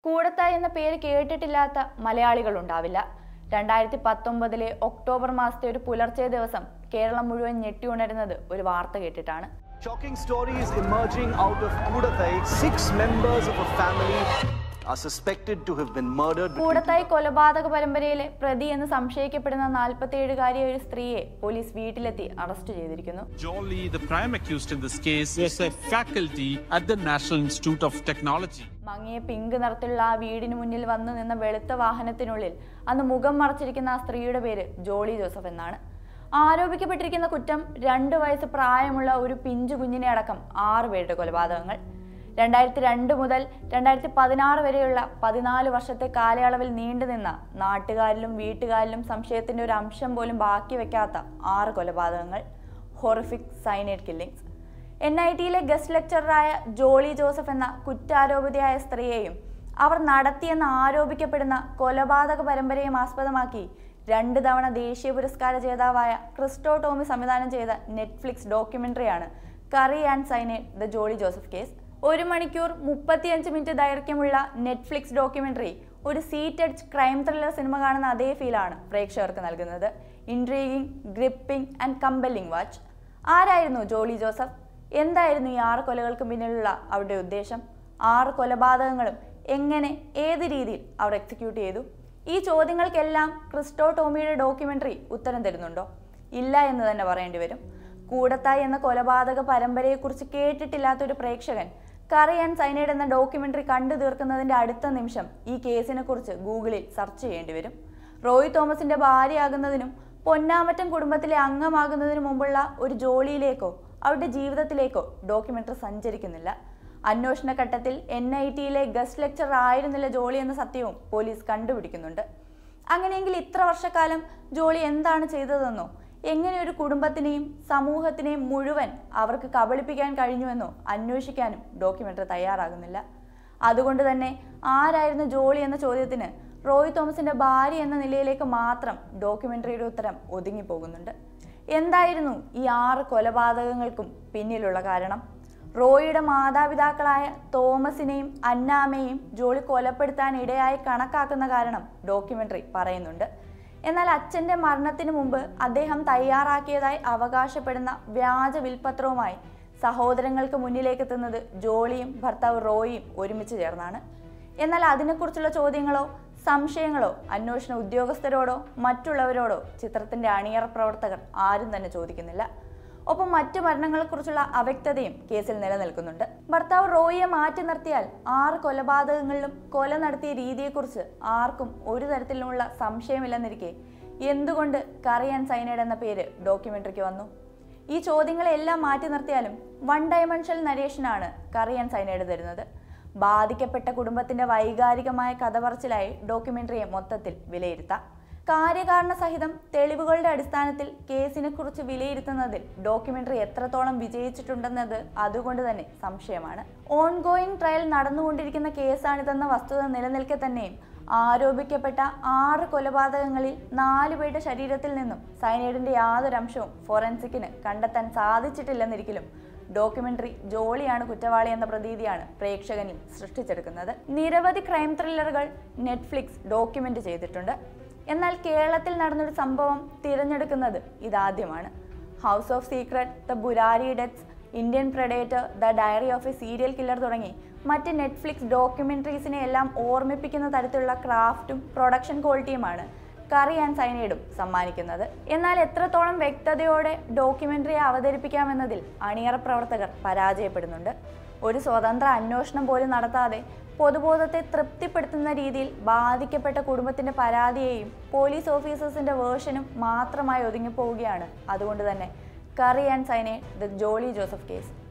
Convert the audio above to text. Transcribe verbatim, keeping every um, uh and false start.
കൂടത്തായി എന്ന പേര് കേട്ടിട്ടില്ലാത്ത മലയാളികൾ ഉണ്ടാവില്ല. രണ്ടായിരത്തി പത്തൊമ്പതിലെ ഒക്ടോബർ മാസത്തെ ഒരു പുലർച്ചെ ദിവസം കേരളം മുഴുവൻ ഞെട്ടിയുണരുന്നത് ഒരു വാർത്ത കേട്ടിട്ടാണ്. Shocking stories emerging out of Kudathai. Six members of a family are suspected to have been murdered. Koodathayi കൊലപാതക പരമ്പരയിലെ പ്രതി എന്ന് സംശയിക്കപ്പെടുന്ന നാൽപ്പത്തിയേഴുകാരിയായ ഒരു സ്ത്രീയെ പോലീസ് വീട്ടിലെത്തി അറസ്റ്റ് ചെയ്തിരിക്കുന്നു. Jolie, the prime accused in this case, is a faculty at the National Institute of Technology. മങ്ങിയ pink നിറത്തിലുള്ള ആ വീടിന് മുന്നിൽ വന്നു നിന്ന വെളുത്ത വാഹനത്തിനുള്ളിൽ അന്ന് മുഖം മറച്ചിരിക്കുന്ന ആ സ്ത്രീയുടെ പേര് ജോളി ജോസഫ് എന്നാണ്. ആരോപിക്കപ്പെട്ടിരിക്കുന്ന കുറ്റം രണ്ട് വയസ്സ് പ്രായമുള്ള ഒരു പിഞ്ചു കുഞ്ഞിനെ അടക്കം ആറ് പേരുടെ കൊലപാതകങ്ങൾ. രണ്ടായിരത്തി രണ്ട് മുതൽ രണ്ടായിരത്തി പതിനാറ് വരെയുള്ള പതിനാല് വർഷത്തെ കാലയളവിൽ നീണ്ടുനിന്ന നാട്ടുകാരിലും വീട്ടുകാരിലും സംശയത്തിന്റെ ഒരു അംശം പോലും ബാക്കി വെക്കാത്ത ആറ് കൊലപാതകങ്ങൾ. Horrific cyanide killings. N I ടിയിലെ ഗസ്റ്റ് ലെക്ചററായ ജോളി ജോസഫ് എന്ന കുറ്റാരോപിതയായ സ്ത്രീയെയും അവർ നടത്തിയെന്ന് ആരോപിക്കപ്പെടുന്ന കൊലപാതക പരമ്പരയും ആസ്പദമാക്കി രണ്ട് തവണ ദേശീയ പുരസ്കാര ജേതാവായ ക്രിസ്റ്റോ ടോമി സംവിധാനം ചെയ്ത നെറ്റ്ഫ്ലിക്സ് ഡോക്യുമെന്ററിയാണ് curry and cyanide the Jolly Joseph case. ഒരു മണിക്കൂർ മുപ്പത്തിയഞ്ച് മിനിറ്റ് ദൈർഘ്യമുള്ള നെറ്റ്ഫ്ലിക്സ് ഡോക്യുമെന്ററി ഒരു സീറ്റഡ് ക്രൈം ത്രില്ലർ സിനിമ കാണുന്ന അതേ ഫീലാണ് പ്രേക്ഷകർക്ക് നൽകുന്നത്. Intriguing, gripping and compelling watch. ആരായിരുന്നു ജോളി ജോസഫ്? എന്തായിരുന്നു ഈ ആറ് കൊലകൾക്ക് പിന്നിലുള്ള അവരുടെ ഉദ്ദേശം? ആറ് കൊലപാതകങ്ങളും എങ്ങനെ, ഏത് രീതിയിൽ അവർ എക്സിക്യൂട്ട് ചെയ്തു? ഈ ചോദ്യങ്ങൾക്കെല്ലാം ക്രിസ്റ്റോ ടോമിയുടെ ഡോക്യുമെന്ററി ഉത്തരം തരുന്നുണ്ടോ? ഇല്ല എന്ന് തന്നെ പറയേണ്ടി വരും. കൂടത്തായി എന്ന കൊലപാതക പരമ്പരയെക്കുറിച്ച് കേട്ടിട്ടില്ലാത്തൊരു പ്രേക്ഷകൻ കറി ആൻഡ് സൈനൈഡ് എന്ന ഡോക്യുമെന്ററി കണ്ടു തീർക്കുന്നതിന്റെ അടുത്ത നിമിഷം ഈ കേസിനെ കുറിച്ച് ഗൂഗിളിൽ സെർച്ച് ചെയ്യേണ്ടി വരും. റോയ് തോമസിന്റെ ഭാര്യയാകുന്നതിനും പൊന്നാമറ്റം കുടുംബത്തിലെ അംഗമാകുന്നതിനു മുമ്പുള്ള ഒരു ജോളിയിലേക്കോ അവരുടെ ജീവിതത്തിലേക്കോ ഡോക്യുമെന്ററി സഞ്ചരിക്കുന്നില്ല. അന്വേഷണ ഘട്ടത്തിൽ എൻ ഐ ടിയിലെ ഗസ്റ്റ് ലെക്ചറർ ആയിരുന്നില്ല ജോളി എന്ന സത്യവും പോലീസ് കണ്ടുപിടിക്കുന്നുണ്ട്. അങ്ങനെയെങ്കിൽ ഇത്ര വർഷക്കാലം ജോളി എന്താണ് ചെയ്തതെന്നോ, എങ്ങനെ ഒരു കുടുംബത്തിനെയും സമൂഹത്തിനെയും മുഴുവൻ അവർക്ക് കബളിപ്പിക്കാൻ കഴിഞ്ഞുവെന്നോ അന്വേഷിക്കാനും ഡോക്യുമെന്ററി തയ്യാറാകുന്നില്ല. അതുകൊണ്ട് തന്നെ ആരായിരുന്നു ജോളി എന്ന ചോദ്യത്തിന് റോയ് തോമസിന്റെ ഭാര്യ എന്ന നിലയിലേക്ക് മാത്രം ഡോക്യുമെന്ററിയുടെ ഉത്തരം ഒതുങ്ങിപ്പോകുന്നുണ്ട്. എന്തായിരുന്നു ഈ ആറ് കൊലപാതകങ്ങൾക്കും പിന്നിലുള്ള കാരണം? റോയിയുടെ മാതാപിതാക്കളായ തോമസിനെയും അന്നാമയെയും ജോളി കൊലപ്പെടുത്താൻ ഇടയായി കണക്കാക്കുന്ന കാരണം ഡോക്യുമെന്ററി പറയുന്നുണ്ട്. എന്നാൽ അച്ഛൻ്റെ മരണത്തിന് മുമ്പ് അദ്ദേഹം തയ്യാറാക്കിയതായി അവകാശപ്പെടുന്ന വ്യാജ വിൽപത്രവുമായി സഹോദരങ്ങൾക്ക് മുന്നിലേക്ക് എത്തുന്നത് ജോളിയും ഭർത്താവ് റോയിയും ഒരുമിച്ച് ചേർന്നാണ്. എന്നാൽ അതിനെക്കുറിച്ചുള്ള ചോദ്യങ്ങളോ സംശയങ്ങളോ അന്വേഷണ ഉദ്യോഗസ്ഥരോടോ മറ്റുള്ളവരോടോ ചിത്രത്തിന്റെ അണിയറ പ്രവർത്തകർ ആരും തന്നെ ചോദിക്കുന്നില്ല. ഒപ്പം മറ്റു മരണങ്ങളെക്കുറിച്ചുള്ള അവ്യക്തതയും കേസിൽ നിലനിൽക്കുന്നുണ്ട്. ഭർത്താവ് റോയിയെ മാറ്റി നിർത്തിയാൽ ആറ് കൊലപാതകങ്ങളിലും കൊല നടത്തിയ രീതിയെക്കുറിച്ച് ആർക്കും ഒരു തരത്തിലുള്ള സംശയമില്ലെന്നിരിക്കെ എന്തുകൊണ്ട് കറി ആൻഡ് സൈനൈഡ് എന്ന പേര് ഡോക്യുമെന്ററിക്ക് വന്നു? ഈ ചോദ്യങ്ങളെല്ലാം മാറ്റി നിർത്തിയാലും വൺ ഡയമെൻഷണൽ നരേഷനാണ് കറി ആൻഡ് സൈനൈഡ് തരുന്നത്. ബാധിക്കപ്പെട്ട കുടുംബത്തിന്റെ വൈകാരികമായ കഥ പറച്ചിലായി ഡോക്യുമെന്ററിയെ മൊത്തത്തിൽ വിലയിരുത്താം. കാര്യകാരണ സഹിതം തെളിവുകളുടെ അടിസ്ഥാനത്തിൽ കേസിനെ കുറിച്ച് വിലയിരുത്തുന്നതിൽ ഡോക്യുമെന്ററി എത്രത്തോളം വിജയിച്ചിട്ടുണ്ടെന്നത് അതുകൊണ്ട് തന്നെ സംശയമാണ്. ഓൺഗോയിങ് ട്രയൽ നടന്നുകൊണ്ടിരിക്കുന്ന കേസാണിതെന്ന വസ്തുത നിലനിൽക്കെ തന്നെയും ആരോപിക്കപ്പെട്ട ആറ് കൊലപാതകങ്ങളിൽ നാലു പേരുടെ ശരീരത്തിൽ നിന്നും സൈനൈഡിന്റെ യാതൊരു അംശവും ഫോറൻസിക്കിന് കണ്ടെത്താൻ സാധിച്ചിട്ടില്ലെന്നിരിക്കലും ഡോക്യുമെന്ററി ജോളിയാണ് കുറ്റവാളി എന്ന പ്രതീതിയാണ് പ്രേക്ഷകനിൽ സൃഷ്ടിച്ചെടുക്കുന്നത്. നിരവധി ക്രൈം ത്രില്ലറുകൾ നെറ്റ്ഫ്ലിക്സ് ഡോക്യുമെന്റ് ചെയ്തിട്ടുണ്ട്. എന്നാൽ കേരളത്തിൽ നടന്നൊരു സംഭവം തിരഞ്ഞെടുക്കുന്നത് ഇതാദ്യമാണ്. House of secret, the Burari deaths, Indian predator, the diary of a serial killer തുടങ്ങി മറ്റ് നെറ്റ്ഫ്ലിക്സ് ഡോക്യുമെന്ററീസിനെ എല്ലാം ഓർമ്മിപ്പിക്കുന്ന തരത്തിലുള്ള ക്രാഫ്റ്റും പ്രൊഡക്ഷൻ ക്വാളിറ്റിയുമാണ് കറി ആൻഡ് സൈനൈഡും സമ്മാനിക്കുന്നത്. എന്നാൽ എത്രത്തോളം വ്യക്തതയോടെ ഡോക്യുമെന്ററിയെ അവതരിപ്പിക്കാമെന്നതിൽ അണിയറ പ്രവർത്തകർ പരാജയപ്പെടുന്നുണ്ട്. ഒരു സ്വതന്ത്ര അന്വേഷണം പോലും നടത്താതെ പൊതുബോധത്തെ തൃപ്തിപ്പെടുത്തുന്ന രീതിയിൽ ബാധിക്കപ്പെട്ട കുടുംബത്തിന്റെ പരാതിയെയും പോലീസ് ഓഫീസേഴ്സിന്റെ വേർഷനും മാത്രമായി ഒതുങ്ങിപ്പോവുകയാണ് അതുകൊണ്ട് തന്നെ curry and cyanide the Jolly Joseph case.